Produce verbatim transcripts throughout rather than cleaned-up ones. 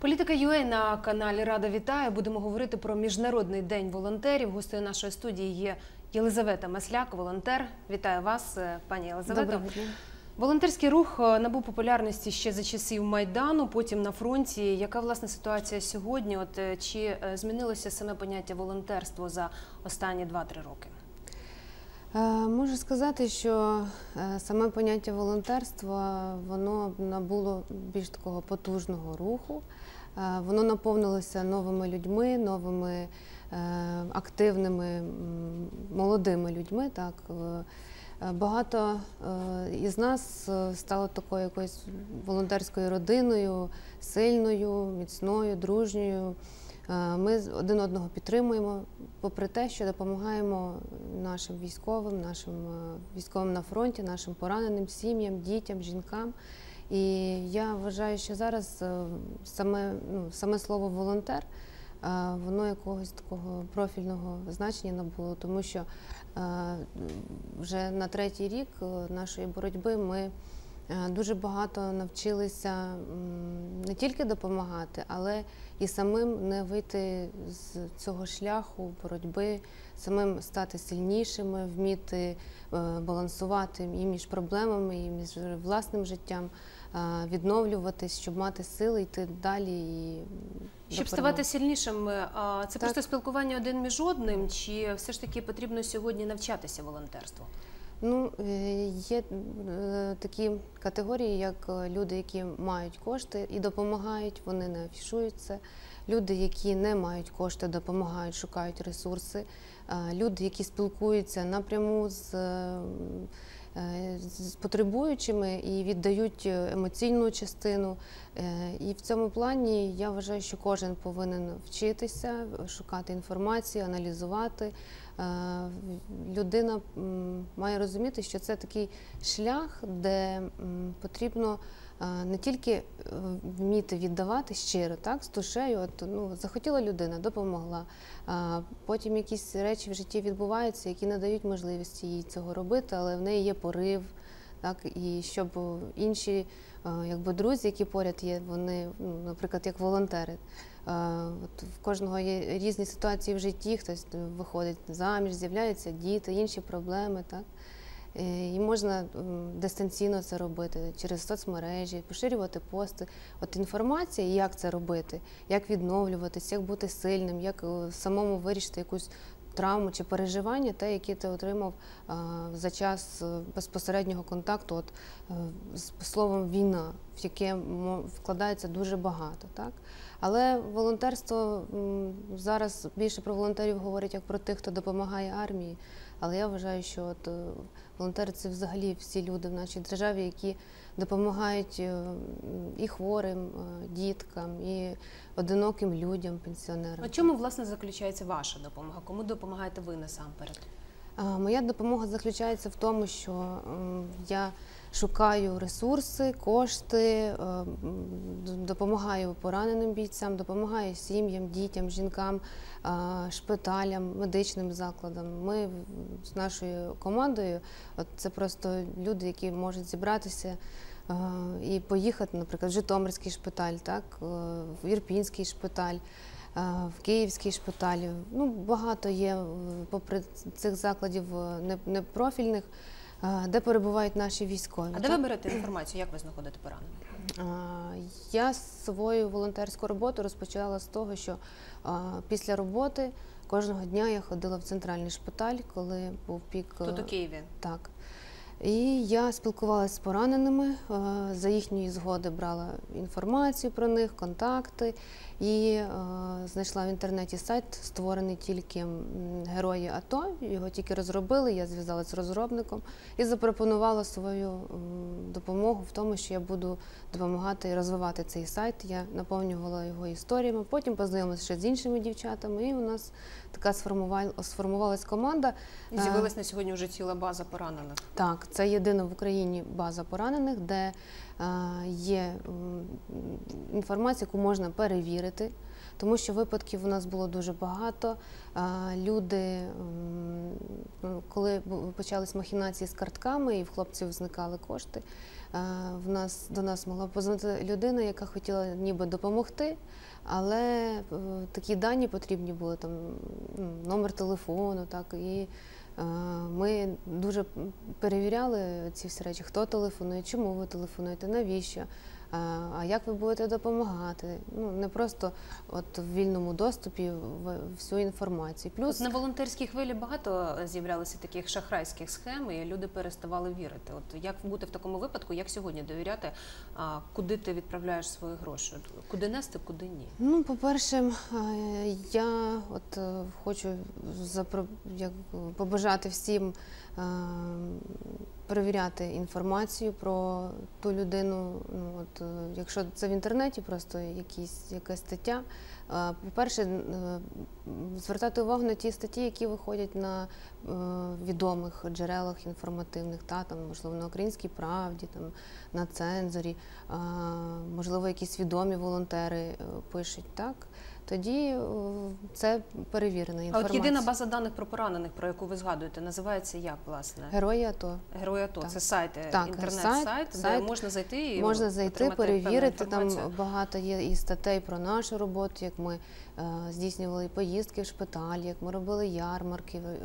Політика.ua на каналі Рада вітає. Будемо говорити про Міжнародний день волонтерів. Гостею нашої студії є Єлизавета Масляк, волонтер. Вітаю вас, пані Єлизавето. Доброго дня. Волонтерський рух набув популярності ще за часів Майдану, потім на фронті. Яка, власне, ситуація сьогодні? От чи змінилося саме поняття волонтерство за останні два-три роки? Можу сказати, що саме поняття волонтерства, воно набуло більш такого потужного руху. Воно наповнилося новими людьми, новими активними молодими людьми. Так. Багато із нас стало такою якоюсь волонтерською родиною, сильною, міцною, дружньою. Ми один одного підтримуємо, попри те, що допомагаємо нашим військовим, нашим військовим на фронті, нашим пораненим сім'ям, дітям, жінкам. І я вважаю, що зараз саме, ну, саме слово «волонтер», воно якогось такого профільного значення набуло, тому що вже на третій рік нашої боротьби ми дуже багато навчилися не тільки допомагати, але і самим не вийти з цього шляху боротьби, самим стати сильнішими, вміти балансувати і між проблемами, і між власним життям, відновлюватись, щоб мати сили йти далі. І щоб ставати сильнішим, це так. Просто спілкування один між одним, чи все ж таки потрібно сьогодні навчатися волонтерству? Ну, є такі категорії, як люди, які мають кошти і допомагають, вони не афішують це. Люди, які не мають кошти, допомагають, шукають ресурси. Люди, які спілкуються напряму з, з потребуючими і віддають емоційну частину. І в цьому плані я вважаю, що кожен повинен вчитися, шукати інформацію, аналізувати. Людина має розуміти, що це такий шлях, де потрібно не тільки вміти віддавати щиро, так, з душею. От, ну, захотіла людина, допомогла. А потім якісь речі в житті відбуваються, які не дають можливості їй цього робити, але в неї є порив. Так, і щоб інші, якби, друзі, які поряд є, вони, ну, наприклад, як волонтери. От в кожного є різні ситуації в житті, хтось виходить заміж, з'являються діти, інші проблеми. Так? І можна дистанційно це робити через соцмережі, поширювати пости. От інформація, як це робити, як відновлюватись, як бути сильним, як самому вирішити якусь травму чи переживання, те, яке ти отримав а, за час безпосереднього контакту от, з словом «війна», в яке вкладається дуже багато. Так? Але волонтерство, зараз більше про волонтерів говорять як про тих, хто допомагає армії, але я вважаю, що от, волонтери – це взагалі всі люди в нашій державі, які допомагають і хворим, діткам, і одиноким людям, пенсіонерам. У чому, власне, заключається ваша допомога? Кому допомагаєте ви насамперед? Моя допомога заключається в тому, що я шукаю ресурси, кошти, допомагаю пораненим бійцям, допомагаю сім'ям, дітям, жінкам, шпиталям, медичним закладам. Ми з нашою командою, от це просто люди, які можуть зібратися і поїхати, наприклад, в Житомирський шпиталь, так, в Ірпінський шпиталь, в Київській шпиталі. Ну, багато є, попри цих закладів непрофільних, де перебувають наші військові. А де ви берете інформацію, як ви знаходите поранених? Я свою волонтерську роботу розпочала з того, що після роботи кожного дня я ходила в центральний шпиталь, коли був пік. Тут у Києві? Так. І я спілкувалася з пораненими, за їхньої згоди брала інформацію про них, контакти, і знайшла в інтернеті сайт, створений тільки «Герої АТО», його тільки розробили, я зв'язалася з розробником і запропонувала свою допомогу в тому, що я буду допомагати і розвивати цей сайт. Я наповнювала його історіями, потім познайомилася ще з іншими дівчатами, і у нас така сформувалась команда. І з'явилась на сьогодні вже ціла база поранених. Так, це єдина в Україні база поранених, де є інформація, яку можна перевірити. тому що випадків у нас було дуже багато. Люди, м, коли бу- почались махінації з картками і в хлопців зникали кошти, в нас, до нас могла позвонити людина, яка хотіла ніби допомогти, але е, такі дані потрібні були, там, ну, номер телефону, так, і е, ми дуже перевіряли ці всі речі, хто телефонує, чому ви телефонуєте, навіщо, а, а як ви будете допомагати. Ну, не просто от в вільному доступі в- всю інформацію. Плюс От на волонтерській хвилі багато з'являлося таких шахрайських схем, і люди переставали вірити. От як бути в такому випадку, як сьогодні довіряти, а, куди ти відправляєш свої гроші? Куди нести, куди ні? Ну, по-перше, е, я от е, хочу запро- як, побажати всім е, перевіряти інформацію про ту людину. Ну, от, е, якщо це в інтернеті, просто якісь, якась стаття. Е, По-перше, е, звертати увагу на ті статті, які виходять на е, відомих джерелах інформативних, та, там, можливо, на «Українській правді», там, на «Цензорі», е, можливо, якісь відомі волонтери е, пишуть, так, тоді е, це перевірена А інформація. от єдина база даних про поранених, про яку ви згадуєте, називається як, власне? Герої АТО. Герої АТО. Так. Це сайт, Так, інтернет-сайт, сайт, де сайт. можна зайти і Можна зайти, отримати певну перевірити, там інформацію. багато є і статей про нашу роботу, як ми е, здійснювали поїздки в шпиталі, як ми робили ярмарки, е,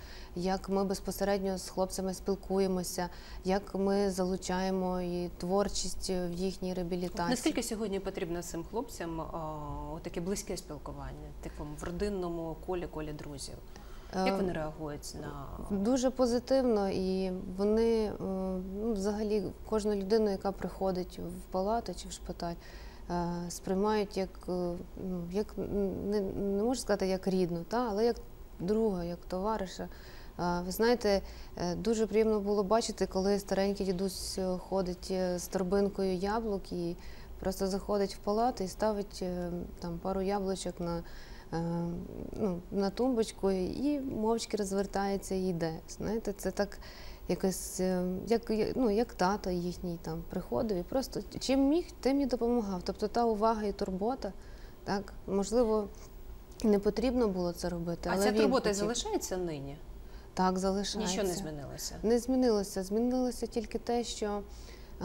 як ми безпосередньо з хлопцями спілкуємося, як ми залучаємо і творчість в їхній реабілітації. Наскільки сьогодні потрібно цим хлопцям о, таке близьке спілкування, типу в родинному колі, колі друзів? Як Е, вони реагують на Дуже позитивно, і вони е, ну, взагалі кожну людину, яка приходить в палату чи в шпиталь, е, сприймають як, е, ну, як не, не можу сказати як рідну, та, але як друга, як товариша. Е, Ви знаєте, е, дуже приємно було бачити, коли старенький дідусь е, ходить е, з торбинкою яблук і просто заходить в палату і ставить е, там пару яблучок на е, ну, на тумбочку і мовчки розвертається і йде. Знаєте, це так якось, е, як, ну, як тато їхній там приходив і просто чим міг, тим і допомагав. Тобто та увага і турбота, так, можливо, не потрібно було це робити, а але ця він турбота хотів. залишається нині? Так, залишається. Нічого не змінилося? Не змінилося. Змінилося тільки те, що е,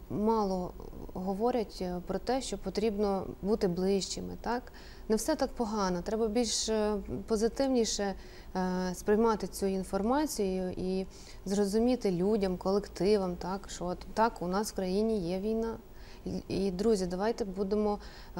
мало говорять е, про те, що потрібно бути ближчими. Так? Не все так погано. Треба більш е, позитивніше е, сприймати цю інформацію і зрозуміти людям, колективам, так, що от, так, у нас в країні є війна. І, і друзі, давайте будемо е,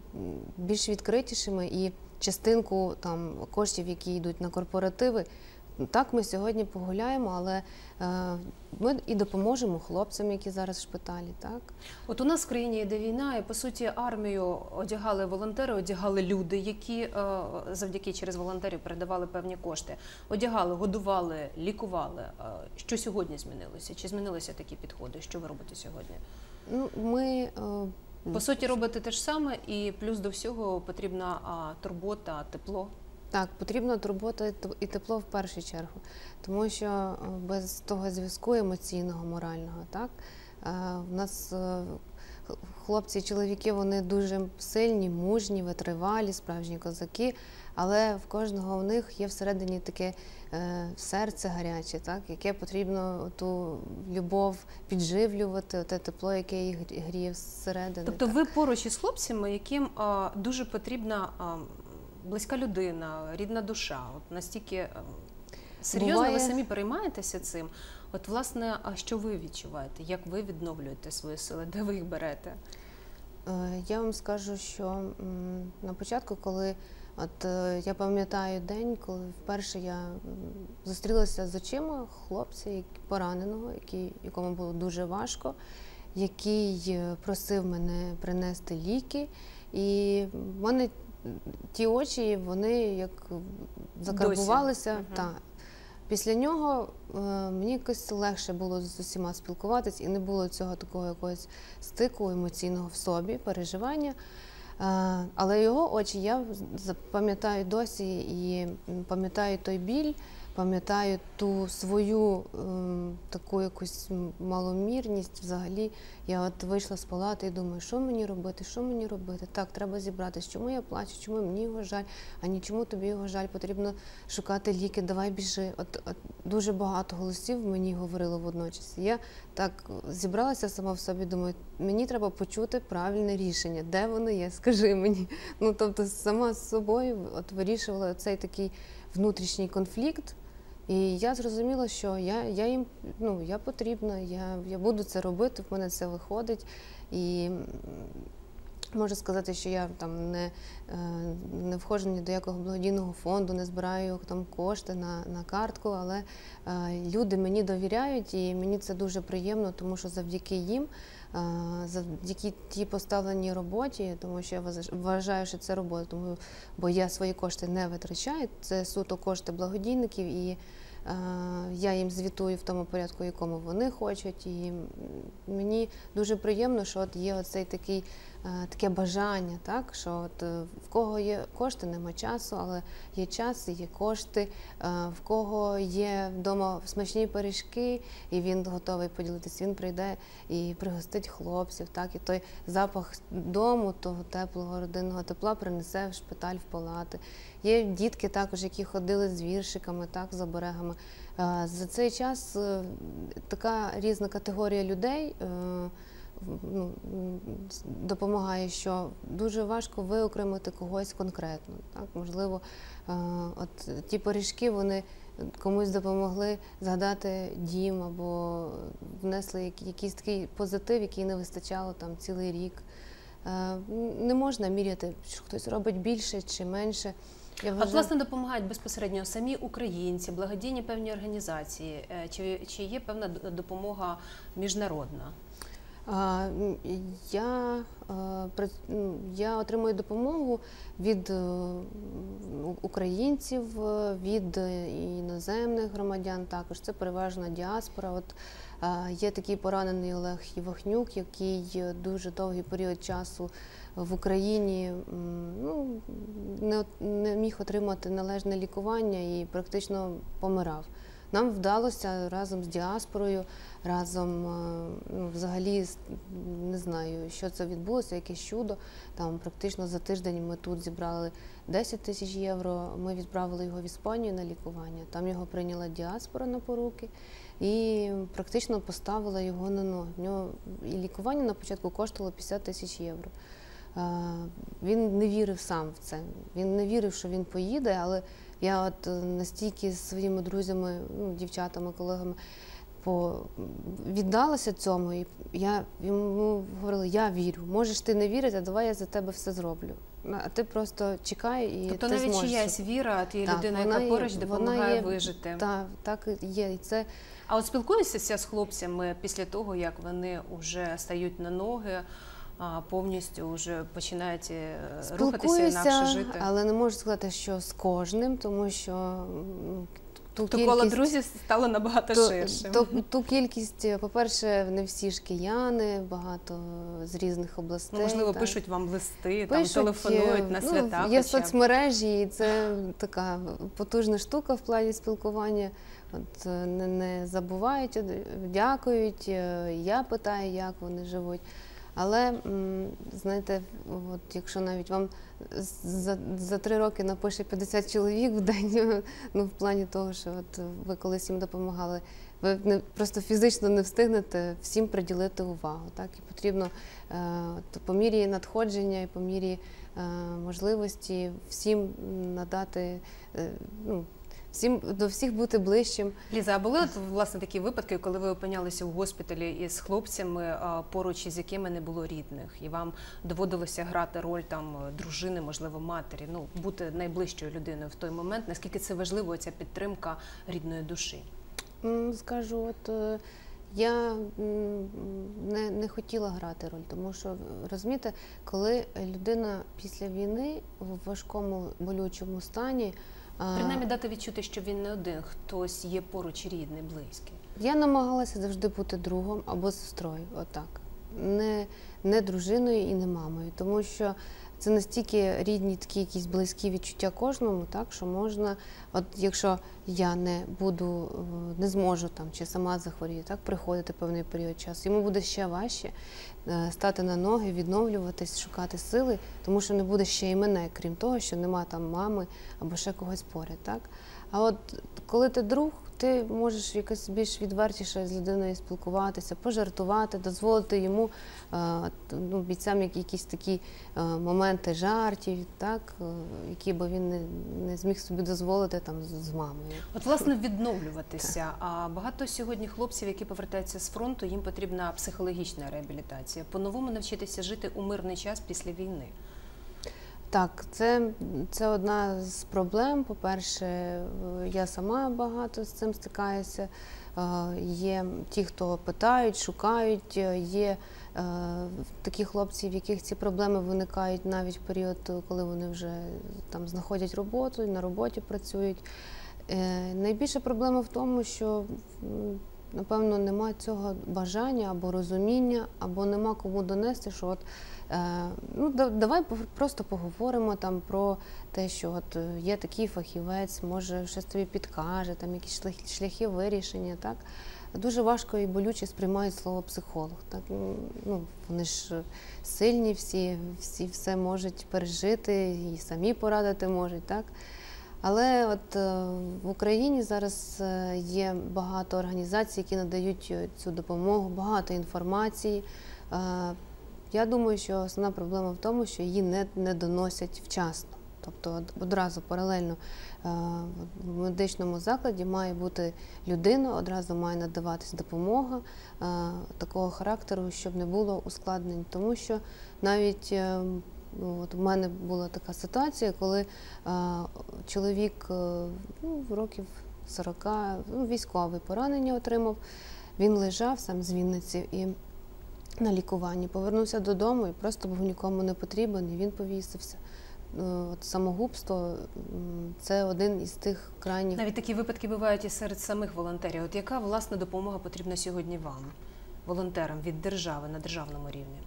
більш відкритішими і частинку там коштів, які йдуть на корпоративи. Так, ми сьогодні погуляємо, але е, ми і допоможемо хлопцям, які зараз в шпиталі, так? От у нас в країні йде війна, і по суті армію одягали волонтери, одягали люди, які е, завдяки через волонтерів передавали певні кошти. Одягали, годували, лікували. Е, Що сьогодні змінилося? Чи змінилися такі підходи? Що ви робите сьогодні? Ну, ми, е, По суті, робите те ж саме, і плюс до всього потрібна а, турбота, тепло. так, потрібна турбота і т- і тепло в першу чергу, тому що е, без того зв'язку емоційного, морального, так, е, в нас е, х- хлопці і чоловіки, вони дуже сильні, мужні, витривалі, справжні козаки, але в кожного в них є всередині таке е, серце гаряче, так, яке потрібно ту любов підживлювати, те тепло, яке їх грі- гріє зсередини. Тобто так. ви поруч із хлопцями, яким а, дуже потрібна а, близька людина, рідна душа. От настільки а, серйозно Буває- ви самі переймаєтеся цим. От, власне, а що ви відчуваєте? Як ви відновлюєте свої сили? Де ви їх берете? Е, Я вам скажу, що м, на початку, коли от е, я пам'ятаю день, коли вперше я м, зустрілася з очима хлопця, як- пораненого, який, якому було дуже важко, який е, просив мене принести ліки, і в мене ті очі, вони як закарбувалися. Мгм. Та. Після нього е, мені якось легше було з усіма спілкуватись, і не було цього такого якогось стику емоційного в собі, переживання. Е, але його очі я запам'ятаю досі і м, пам'ятаю той біль, пам'ятаю ту свою ем, таку якусь маломірність взагалі. Я от вийшла з палати і думаю, що мені робити, що мені робити? Так, треба зібратися, чому я плачу, чому мені його жаль, а ні, чому тобі його жаль, потрібно шукати ліки, давай біжи. От, от дуже багато голосів мені говорило водночас. Я так зібралася сама в собі, думаю, мені треба почути правильне рішення, де воно є, скажи мені. Ну, тобто сама з собою от вирішувала цей такий внутрішній конфлікт. І я зрозуміла, що я, я їм, ну, я потрібна, я, я буду це робити, в мене це виходить. І можу сказати, що я там не, не входжу ні до якого благодійного фонду, не збираю там кошти на, на картку, але люди мені довіряють, і мені це дуже приємно, тому що завдяки їм, завдяки тій поставленій роботі, тому що я вважаю, що це робота, тому, бо я свої кошти не витрачаю, це суто кошти благодійників, і я їм звітую в тому порядку, якому вони хочуть, і мені дуже приємно, що от є оцей такий, таке бажання, так, що от в кого є кошти, нема часу, але є час, є кошти, в кого є вдома смачні пиріжки, і він готовий поділитися, він прийде і пригостить хлопців, так, і той запах дому, того теплого родинного тепла принесе в шпиталь, в палати. Є дітки також, які ходили з віршиками, так, з оберегами. За цей час така різна категорія людей ну, допомагає, що дуже важко виокремити когось конкретно. Так? Можливо, от ті пиріжки, вони комусь допомогли згадати дім або внесли якийсь такий позитив, який не вистачало там цілий рік. Не можна міряти, що хтось робить більше чи менше. Я вважаю... От, власне, допомагають безпосередньо самі українці, благодійні певні організації. Чи, чи є певна допомога міжнародна? Я, я отримую допомогу від українців, від іноземних громадян також. Це переважно діаспора. От, є такий поранений Олег Євахнюк, який дуже довгий період часу в Україні ну, не, не міг отримати належне лікування і практично помирав. Нам вдалося разом з діаспорою, разом, ну, взагалі, не знаю, що це відбулося, якесь чудо. Там практично за тиждень ми тут зібрали десять тисяч євро, ми відправили його в Іспанію на лікування. Там його прийняла діаспора на поруки і практично поставила його на ноги. В нього і лікування на початку коштувало п'ятдесят тисяч євро. Він не вірив сам в це, він не вірив, що він поїде, але я от настільки зі своїми друзями, ну, дівчатами, колегами по... віддалася цьому, і я йому говорила, я вірю, можеш ти не вірити, а давай я за тебе все зроблю. А ти просто чекай і тобто ти зможеш. Тобто навіть чиясь віра, тієї так, людини, яка поруч є, допомагає є, вижити. Так, так є. І це... А от спілкуєшся з хлопцями після того, як вони вже стають на ноги, повністю вже починають рухатися, інакше жити? Але не можу сказати, що з кожним, тому що ту то кількість... коло друзів стало набагато ту, ширшим. Ту, ту кількість, по-перше, не всі ж кияни, багато з різних областей. Ну, можливо, так. пишуть вам листи, пишуть, там, телефонують на свята. Ну, є хоча... соцмережі, і це така потужна штука в плані спілкування. От, не, не забувають, дякують, я питаю, як вони живуть. Але, знаєте, от якщо навіть вам за, за три роки напише п'ятдесят чоловік в день, ну, в плані того, що от ви колись їм допомагали, ви не, просто фізично не встигнете всім приділити увагу. Так? І потрібно е, по мірі надходження і по мірі е, можливості всім надати, е, ну, всім, до всіх бути ближчим. Ліза, а були, от, власне, такі випадки, коли ви опинялися в госпіталі із хлопцями, поруч із якими не було рідних, і вам доводилося грати роль там дружини, можливо, матері, ну, бути найближчою людиною в той момент? Наскільки це важливо, ця підтримка рідної душі? Скажу, от я не, не хотіла грати роль, тому що, розумієте, коли людина після війни в важкому болючому стані, принаймні дати відчути, що він не один, хтось є поруч рідний, близький. Я намагалася завжди бути другом або сестрою, отак. Не, не дружиною і не мамою, тому що це настільки рідні, такі якісь близькі відчуття кожному, так, що можна, от якщо я не буду, не зможу там, чи сама захворію, так, приходити певний період часу, йому буде ще важче стати на ноги, відновлюватись, шукати сили, тому що не буде ще і мене, крім того, що нема там мами або ще когось поряд, так. А от коли ти друг, ти можеш якось більш відвертіше з людиною спілкуватися, пожартувати, дозволити йому, ну, бійцям якісь такі моменти жартів, так, які би він не, не зміг собі дозволити там з мамою. От, власне, відновлюватися. А багато сьогодні хлопців, які повертаються з фронту, їм потрібна психологічна реабілітація. По-новому навчитися жити у мирний час після війни. Так, це, це одна з проблем. По-перше, я сама багато з цим стикаюся. Є ті, хто питають, шукають, є такі хлопці, в яких ці проблеми виникають навіть в період, коли вони вже там знаходять роботу і на роботі працюють. Найбільша проблема в тому, що, напевно, нема цього бажання або розуміння, або нема кому донести, що от, ну, давай просто поговоримо там про те, що от є такий фахівець, може щось тобі підкаже, там якісь шляхи вирішення, так. Дуже важко і болюче сприймають слово психолог, так. Ну, вони ж сильні всі, всі все можуть пережити і самі порадити можуть, так. Але от в Україні зараз є багато організацій, які надають цю допомогу, багато інформації. Я думаю, що основна проблема в тому, що її не, не доносять вчасно. Тобто одразу паралельно в медичному закладі має бути людина, одразу має надаватись допомога такого характеру, щоб не було ускладнень. Тому що навіть от у мене була така ситуація, коли чоловік, ну, років сорока, ну, військове поранення отримав, він лежав сам з Вінниці і на лікуванні, повернувся додому і просто був нікому не потрібен, і він повісився. От самогубство – це один із тих крайніх… Навіть такі випадки бувають і серед самих волонтерів. От яка, власне, допомога потрібна сьогодні вам, волонтерам, від держави, на державному рівні?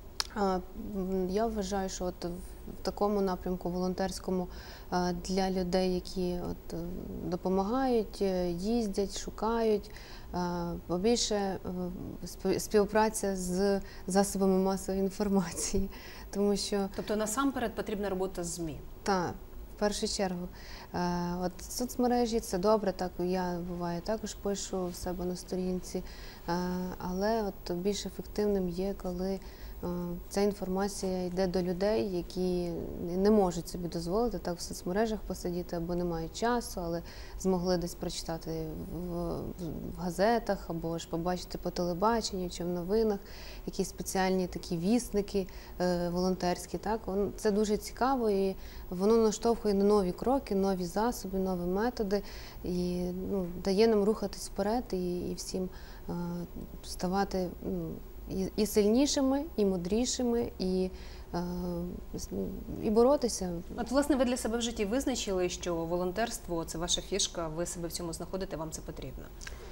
Я вважаю, що от в такому напрямку волонтерському для людей, які от допомагають, їздять, шукають, побільше співпраця з засобами масової інформації. Тому що… Тобто насамперед потрібна робота з ЗМІ? Так, в першу чергу. От соцмережі – це добре, так, я буває також пишу в себе на сторінці, але от більш ефективним є, коли ця інформація йде до людей, які не можуть собі дозволити так в соцмережах посидіти, або не мають часу, але змогли десь прочитати в, в газетах, або ж побачити по телебаченню чи в новинах, якісь спеціальні такі вісники е, волонтерські. Так? Це дуже цікаво і воно наштовхує на нові кроки, нові засоби, нові методи і, ну, дає нам рухатись вперед і, і всім е, ставати, ну, і сильнішими, і мудрішими, і, і боротися. От, власне, ви для себе в житті визначили, що волонтерство – це ваша фішка, ви себе в цьому знаходите, вам це потрібно?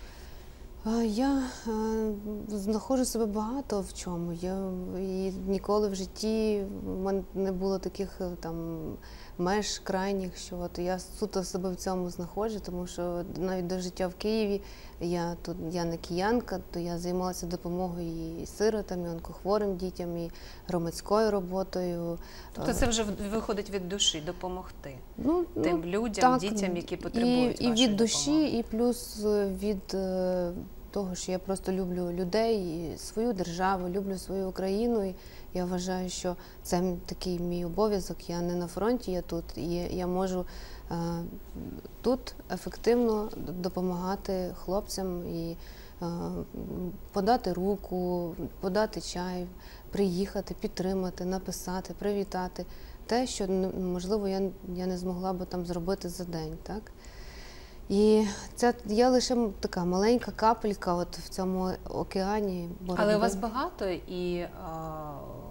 Я знаходжу себе багато в чому. Я і ніколи в житті в мене не було таких там меж крайніх, що от я суто себе в цьому знаходжу, тому що навіть до життя в Києві я тут я не киянка, то я займалася допомогою і сиротам, і онкохворим дітям, і громадською роботою. Тобто це вже виходить від душі допомогти ну, тим ну, людям, так, дітям, які потребують і, вашої і від душі, допомоги. і плюс від того, що я просто люблю людей, і свою державу, люблю свою Україну. І я вважаю, що це такий мій обов'язок. Я не на фронті, я тут. І я можу е, тут ефективно допомагати хлопцям і е, подати руку, подати чай, приїхати, підтримати, написати, привітати. Те, що, можливо, я, я не змогла би там зробити за день, так? І це я лише така маленька капелька от в цьому океані боротьби. Але у вас багато і а,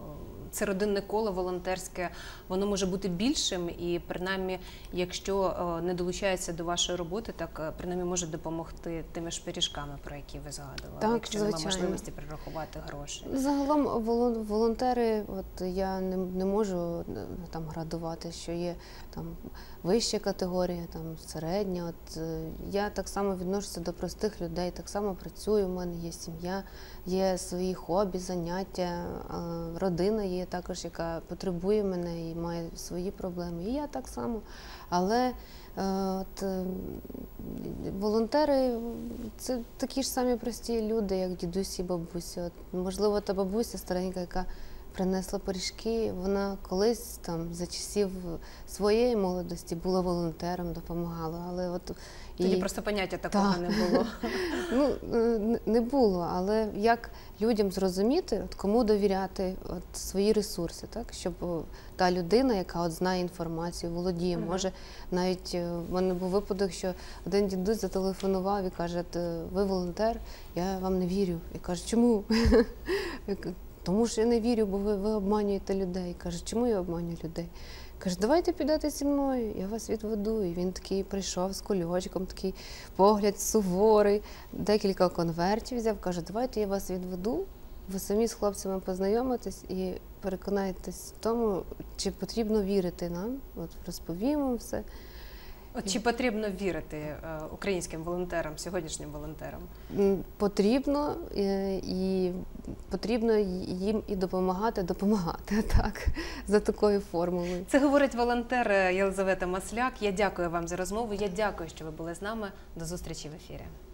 це родинне коло волонтерське, воно може бути більшим і, принаймні, якщо е, не долучається до вашої роботи, так е, принаймні може допомогти тими ж пиріжками, про які ви згадували, Так, якщо немає звичайно. можливості перерахувати гроші. Загалом волон- волонтери, от я не, не можу е, там градувати, що є там вища категорія, там середня. От е, я так само відношуся до простих людей, так само працюю. У мене є сім'я, є свої хобі, заняття, е, родина є також, яка потребує мене і має свої проблеми. І я так само. Але е, от, е, волонтери – це такі ж самі прості люди, як дідусі і бабусі. От, можливо, та бабуся старенька, яка принесла пиріжки, вона колись там за часів своєї молодості була волонтером, допомагала. Але от Тоді і... просто поняття такого Так. не було. Ну, е, не було, але як людям зрозуміти, от кому довіряти от свої ресурси, так? Щоб о, та людина, яка от знає інформацію, володіє, Мгм. може навіть е, в мене був випадок, що один дідусь зателефонував і каже: «Т- ви волонтер, я вам не вірю. Я кажу: чому? Я кажу, тому що я не вірю, бо ви, ви обманюєте людей. Каже: чому я обманюю людей? Каже: давайте підете зі мною, я вас відведу. І він такий прийшов з кульочком, такий погляд суворий, декілька конвертів взяв, каже: давайте я вас відведу, ви самі з хлопцями познайомитесь і переконаєтесь в тому, чи потрібно вірити нам. От розповім вам все. От чи потрібно вірити е, українським волонтерам, сьогоднішнім волонтерам? М, Потрібно е, і потрібно їм і допомагати, допомагати, так, за такою формулою. Це говорить волонтер Єлизавета Масляк. Я дякую вам за розмову. Я дякую, що ви були з нами. До зустрічі в ефірі.